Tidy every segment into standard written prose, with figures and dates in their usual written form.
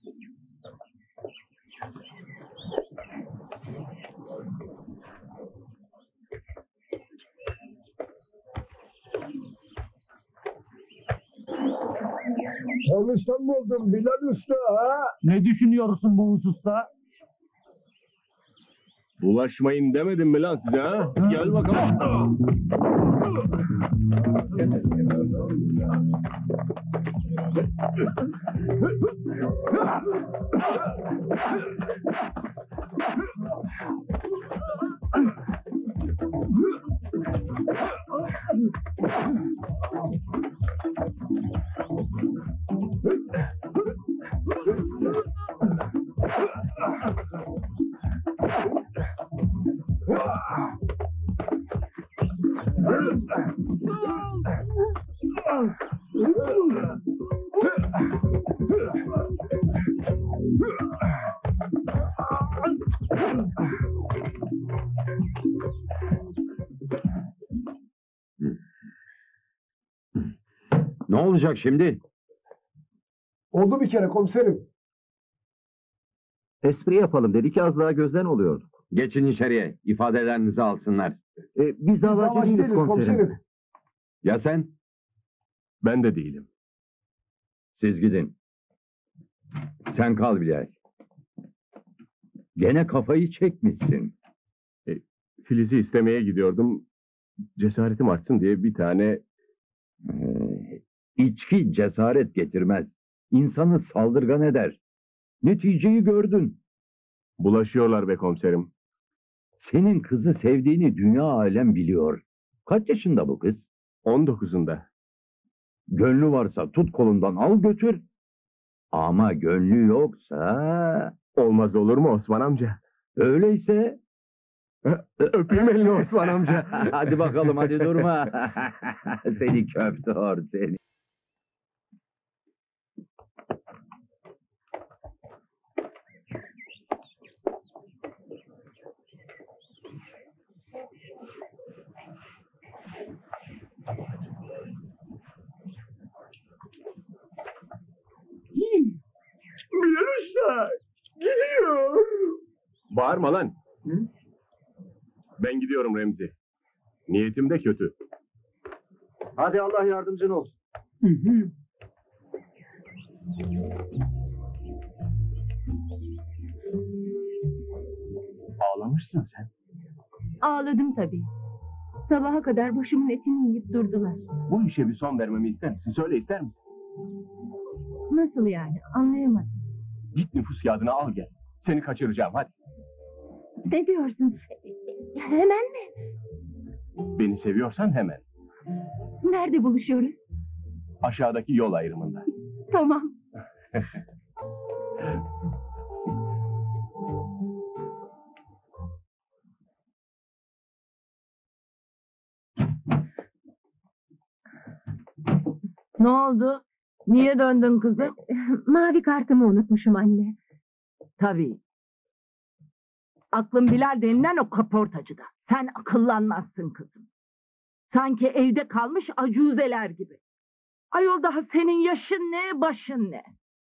Konuştan buldum Bilal Usta ha? Ne düşünüyorsun bu hususta? Bulaşmayın demedim mi lan size ha? Gel bakalım. Ne olacak şimdi? Oldu bir kere komiserim. Espri yapalım dedik, az daha gözden oluyorduk. Geçin içeriye, ifadelerinizi alsınlar. Biz davacı değiliz komiserim. Ya sen? Ben de değilim. Siz gidin. Sen kal Bilal. Gene kafayı çekmişsin. Filiz'i istemeye gidiyordum. Cesaretim artsın diye bir tane... İçki cesaret getirmez. İnsanı saldırgan eder. Neticeyi gördün. Bulaşıyorlar be komiserim. Senin kızı sevdiğini dünya alem biliyor. Kaç yaşında bu kız? 19'unda. Gönlü varsa tut kolundan al götür. Ama gönlü yoksa... Olmaz olur mu Osman amca? Öyleyse... Öpeyim elini Osman amca. Hadi bakalım, hadi durma. Seni köptör seni. Bilal Usta gidiyor. Bağırma lan. Ben gidiyorum Remzi. Niyetim de kötü. Hadi Allah yardımcın olsun. Ağlamışsın sen. Ağladım tabii. Sabaha kadar başımın etini yiyip durdular. Bu işe bir son vermemi ister misin? Söyle, ister misin? Nasıl yani? Anlayamadım. Git nüfus kağıdını al gel. Seni kaçıracağım hadi. Ne diyorsun? Hemen mi? Beni seviyorsan hemen. Nerede buluşuyoruz? Aşağıdaki yol ayrımında. Tamam. Ne oldu? Niye döndün kızım? Mavi kartımı unutmuşum anne. Tabii. Aklın Bilal denilen o kaportacıda. Sen akıllanmazsın kızım. Sanki evde kalmış acuzeler gibi. Ayol, daha senin yaşın ne, başın ne?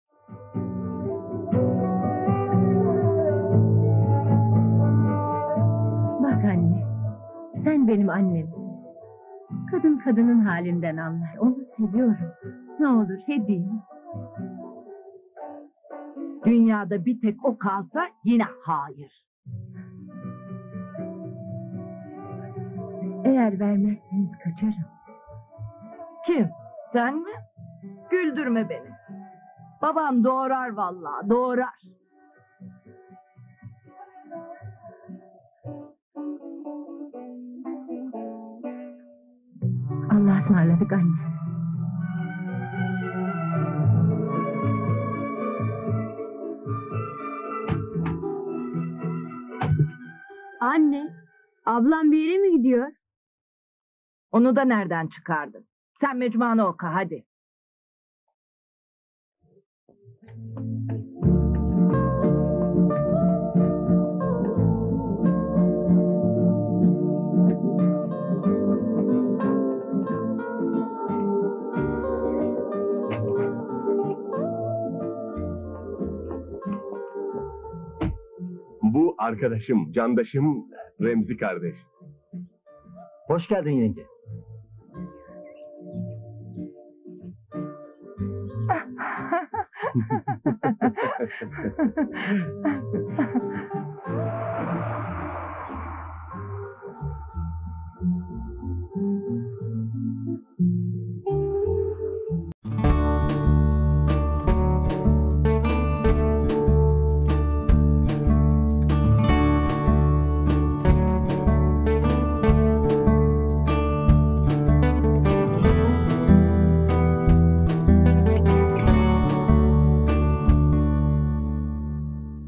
Bak anne, sen benim annemsin. Kadın kadının halinden anlar. Onu seviyorum. Ne olur hediye. Dünyada bir tek o kalsa yine hayır. Eğer vermezseniz kaçarım. Kim? Sen mi? Güldürme beni. Baban doğrar vallahi, doğrar. Allah'a ısmarladık anne. Anne, ablam bir yere mi gidiyor? Onu da nereden çıkardın? Sen mecmuanı oku hadi. Bu arkadaşım, candaşım Remzi kardeş. Hoş geldin yenge.